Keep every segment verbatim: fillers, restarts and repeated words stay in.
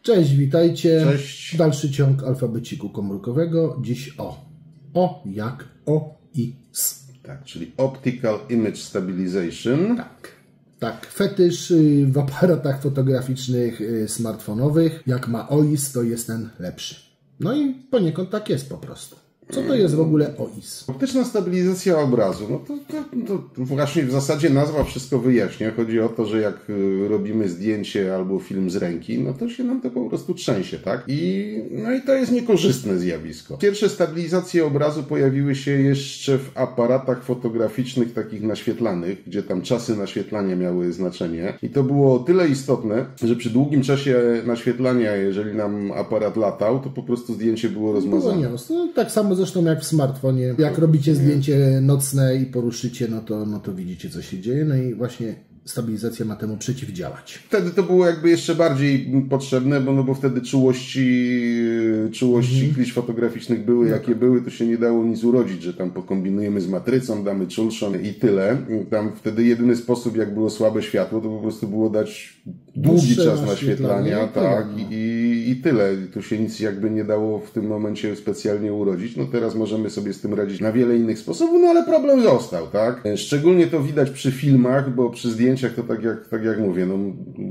Cześć, witajcie. Cześć. Dalszy ciąg alfabeciku komórkowego. Dziś o. O jak O i S. Tak, czyli Optical Image Stabilization. Tak. Tak, fetysz w aparatach fotograficznych smartfonowych. Jak ma O I S, to jest ten lepszy. No i poniekąd tak jest po prostu. Co to jest w ogóle O I S? Optyczna stabilizacja obrazu. No to, to, to właśnie w zasadzie nazwa wszystko wyjaśnia. Chodzi o to, że jak robimy zdjęcie albo film z ręki, no to się nam to po prostu trzęsie, tak? I, no i to jest niekorzystne zjawisko. Pierwsze stabilizacje obrazu pojawiły się jeszcze w aparatach fotograficznych takich naświetlanych, gdzie tam czasy naświetlania miały znaczenie. I to było o tyle istotne, że przy długim czasie naświetlania, jeżeli nam aparat latał, to po prostu zdjęcie było rozmazane. Było no, tak samo zresztą jak w smartfonie. Jak robicie zdjęcie nocne i poruszycie, no to, no to widzicie, co się dzieje. No i właśnie stabilizacja ma temu przeciwdziałać. Wtedy to było jakby jeszcze bardziej potrzebne, bo, no bo wtedy czułości, czułości mm. klisz fotograficznych były, jakie no. były, to się nie dało nic urodzić, że tam pokombinujemy z matrycą, damy czulszą i tyle. Tam wtedy jedyny sposób, jak było słabe światło, to po prostu było dać długi Dłuższe czas naświetlania, tak, no. i, i tyle. Tu się nic jakby nie dało w tym momencie specjalnie urodzić. No teraz możemy sobie z tym radzić na wiele innych sposobów, no ale problem został, tak? Szczególnie to widać przy filmach, bo przy zdjęciach to tak jak, tak jak mówię, no,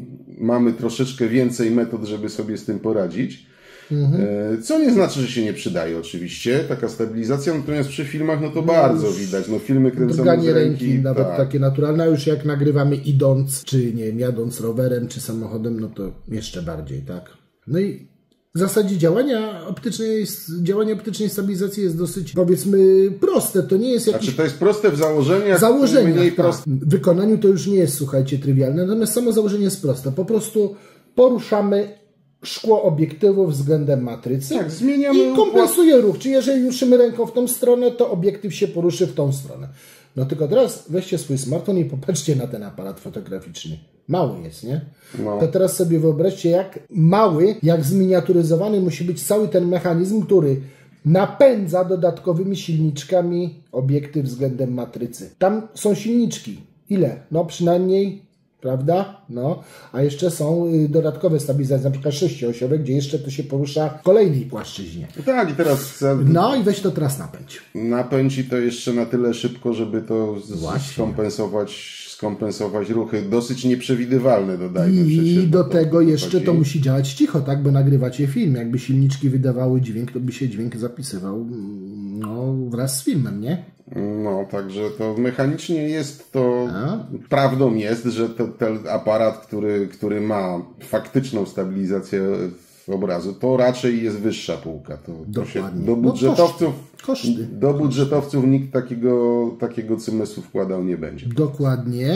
mamy troszeczkę więcej metod, żeby sobie z tym poradzić. Mhm. Co nie znaczy, że się nie przydaje oczywiście, taka stabilizacja, natomiast przy filmach no to no bardzo widać, no filmy kręcone z ręki. ręki nawet tak. Takie naturalne, a już jak nagrywamy idąc, czy nie wiem, jadąc rowerem, czy samochodem, no to jeszcze bardziej, tak. No i w zasadzie działania optycznej, działanie optycznej stabilizacji jest dosyć, powiedzmy, proste. To nie jest jakieś... Znaczy to jest proste w założeniach, założeniach mniej tak. proste. W wykonaniu to już nie jest, słuchajcie, trywialne, natomiast samo założenie jest proste. Po prostu poruszamy szkło obiektywu względem matrycy tak, zmieniamy i kompensuje ruch. Czyli jeżeli ruszymy ręką w tą stronę, to obiektyw się poruszy w tą stronę. No tylko teraz weźcie swój smartfon i popatrzcie na ten aparat fotograficzny. Mały jest, nie? No. To teraz sobie wyobraźcie, jak mały, jak zminiaturyzowany musi być cały ten mechanizm, który napędza dodatkowymi silniczkami obiektyw względem matrycy. Tam są silniczki. Ile? No przynajmniej... Prawda? No. A jeszcze są dodatkowe stabilizacje, na przykład sześcioosiowe, gdzie jeszcze to się porusza w kolejnej płaszczyźnie. Tak, i teraz... No i weź to teraz napędź. Napędź i to jeszcze na tyle szybko, żeby to skompensować, skompensować ruchy dosyć nieprzewidywalne, dodajmy I przecież. I do to, tego to jeszcze chodzi. to musi działać cicho, tak? Bo nagrywacie film. Jakby silniczki wydawały dźwięk, to by się dźwięk zapisywał no, wraz z filmem, nie? No, także to mechanicznie jest to, A? prawdą jest, że to, ten aparat, który, który ma faktyczną stabilizację obrazu, to raczej jest wyższa półka. To, to się do budżetowców, no koszty. Koszty. do budżetowców nikt takiego, takiego cymesu wkładał nie będzie. Dokładnie.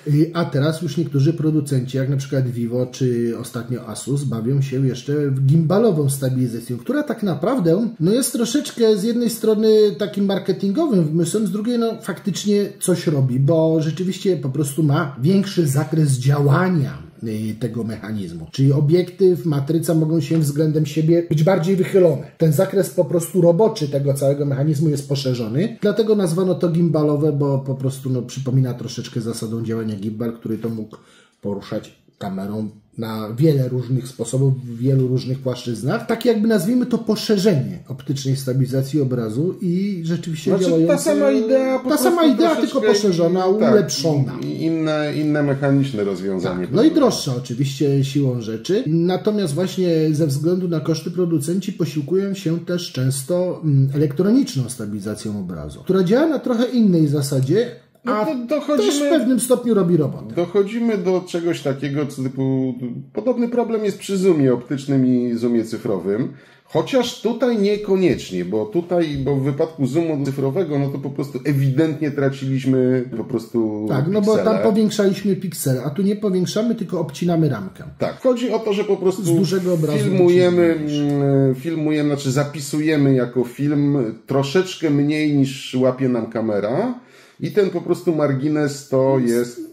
A teraz już niektórzy producenci, jak na przykład Vivo czy ostatnio Asus, bawią się jeszcze w gimbalową stabilizacją, która tak naprawdę no jest troszeczkę z jednej strony takim marketingowym wymysłem, z drugiej no faktycznie coś robi, bo rzeczywiście po prostu ma większy zakres działania tego mechanizmu. Czyli obiektyw, matryca mogą się względem siebie być bardziej wychylone. Ten zakres po prostu roboczy tego całego mechanizmu jest poszerzony. Dlatego nazwano to gimbalowe, bo po prostu no, przypomina troszeczkę zasadą działania gimbal, który to mógł poruszać kamerą na wiele różnych sposobów, w wielu różnych płaszczyznach. Tak jakby nazwijmy to poszerzenie optycznej stabilizacji obrazu i rzeczywiście znaczy, działające... Ta sama idea, ta sama idea tylko poszerzona, i, tak, ulepszona. Inne, inne mechaniczne rozwiązanie. Tak, no i droższa oczywiście siłą rzeczy. Natomiast właśnie ze względu na koszty producenci posiłkują się też często elektroniczną stabilizacją obrazu, która działa na trochę innej zasadzie, a no dochodzimy, też w pewnym stopniu robi robotę. Dochodzimy do czegoś takiego, typu podobny problem jest przy zoomie optycznym i zoomie cyfrowym. Chociaż tutaj niekoniecznie, bo tutaj, bo w wypadku zoomu cyfrowego, no to po prostu ewidentnie traciliśmy po prostu tak, no piksele. Bo tam powiększaliśmy piksele, a tu nie powiększamy, tylko obcinamy ramkę. Tak, chodzi o to, że po prostu z dużego obrazu filmujemy, filmujemy, znaczy zapisujemy jako film troszeczkę mniej niż łapie nam kamera i ten po prostu margines to jest...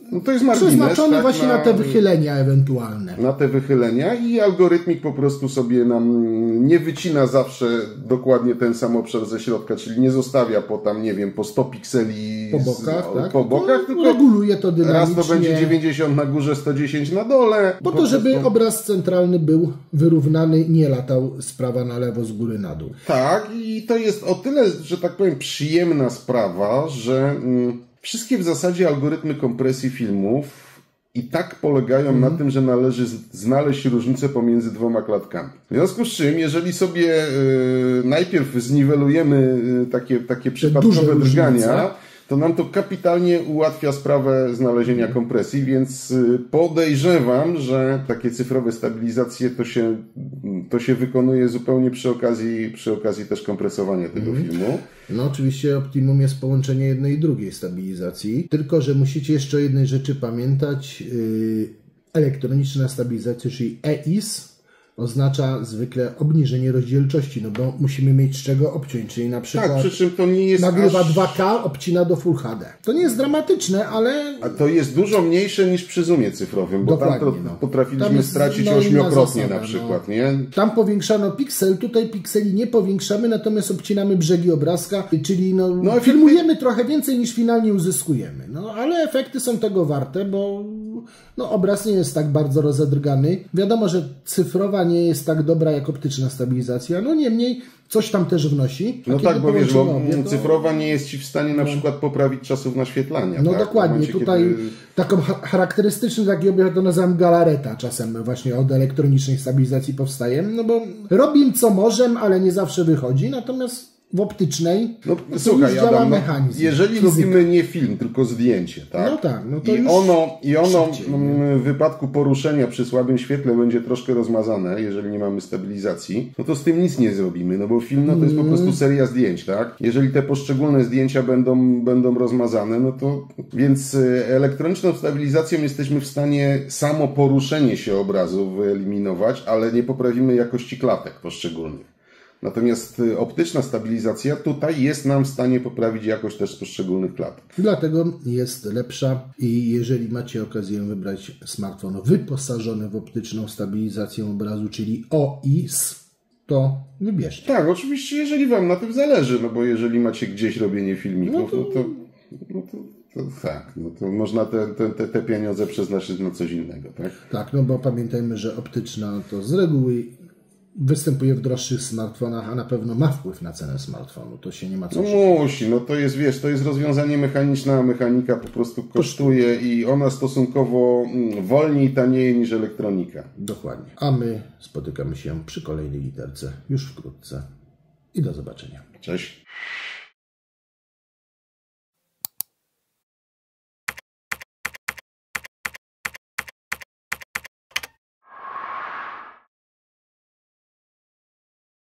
No to jest margines, przeznaczony tak, właśnie na, na te wychylenia ewentualne. Na te wychylenia i algorytmik po prostu sobie nam nie wycina zawsze dokładnie ten sam obszar ze środka, czyli nie zostawia po tam, nie wiem, po sto pikseli po bokach, z, tak? po bokach, tylko reguluje to dynamicznie. Raz to będzie dziewięćdziesiąt na górze, sto dziesięć na dole. Po to, żeby prostu... obraz centralny był wyrównany, nie latał z prawa na lewo, z góry na dół. Tak, i to jest o tyle, że tak powiem, przyjemna sprawa, że mm, wszystkie w zasadzie algorytmy kompresji filmów i tak polegają mm. na tym, że należy znaleźć różnicę pomiędzy dwoma klatkami. W związku z czym, jeżeli sobie y, najpierw zniwelujemy y, takie, takie przypadkowe drgania, to nam to kapitalnie ułatwia sprawę znalezienia kompresji, więc podejrzewam, że takie cyfrowe stabilizacje to się, to się wykonuje zupełnie przy okazji, przy okazji też kompresowania tego mm. filmu. No oczywiście optimum jest połączenie jednej i drugiej stabilizacji, tylko że musicie jeszcze o jednej rzeczy pamiętać. Yy, elektroniczna stabilizacja, czyli E I S, oznacza zwykle obniżenie rozdzielczości, no bo musimy mieć z czego obciąć, czyli na przykład tak, przy czym to nie jest nagrywa aż... dwa K, obcina do Full H D. To nie jest dramatyczne, ale... A to jest dużo mniejsze niż przy zoomie cyfrowym, bo dokładnie, tam to no. potrafiliśmy tam jest, stracić no, ośmiokrotnie zasada, na przykład, no. nie? Tam powiększano piksel, tutaj pikseli nie powiększamy, natomiast obcinamy brzegi obrazka, czyli no, no efekty... filmujemy trochę więcej niż finalnie uzyskujemy. No, ale efekty są tego warte, bo no, obraz nie jest tak bardzo rozedrgany. Wiadomo, że cyfrowa nie jest tak dobra jak optyczna stabilizacja, no niemniej coś tam też wnosi. No tak, bo wiesz, bo obie, to... cyfrowa nie jest Ci w stanie na przykład poprawić czasów naświetlania. No tak? dokładnie, momencie, tutaj kiedy... taką charakterystyczny taki obiekt to nazywam galareta czasem właśnie od elektronicznej stabilizacji powstaje, no bo robimy co możemy, ale nie zawsze wychodzi, natomiast w optycznej no, to słuchaj, już działa Adam, mechanizm. No, jeżeli fizyka. robimy nie film, tylko zdjęcie, tak? No tak, no to I już ono, i ono szybciej, w wypadku poruszenia przy słabym świetle będzie troszkę rozmazane, jeżeli nie mamy stabilizacji, no to z tym nic nie zrobimy, no bo film no to jest po prostu seria zdjęć, tak? Jeżeli te poszczególne zdjęcia będą, będą rozmazane, no to więc elektroniczną stabilizacją jesteśmy w stanie samo poruszenie się obrazu wyeliminować, ale nie poprawimy jakości klatek poszczególnych. Natomiast optyczna stabilizacja tutaj jest nam w stanie poprawić jakość też poszczególnych klatek. Dlatego jest lepsza i jeżeli macie okazję wybrać smartfon wyposażony w optyczną stabilizację obrazu, czyli O I S, to wybierzcie. Tak, oczywiście, jeżeli Wam na tym zależy, no bo jeżeli macie gdzieś robienie filmików, no to, no to, no to, to tak, no to można te, te, te pieniądze przeznaczyć na coś innego, tak? Tak, no bo pamiętajmy, że optyczna to z reguły występuje w droższych smartfonach, a na pewno ma wpływ na cenę smartfonu. To się nie ma co No musi, no to jest, wiesz, to jest rozwiązanie mechaniczne, a mechanika po prostu kosztuje i ona stosunkowo wolniej tanieje niż elektronika. Dokładnie. A my spotykamy się przy kolejnej literce już wkrótce. I do zobaczenia. Cześć.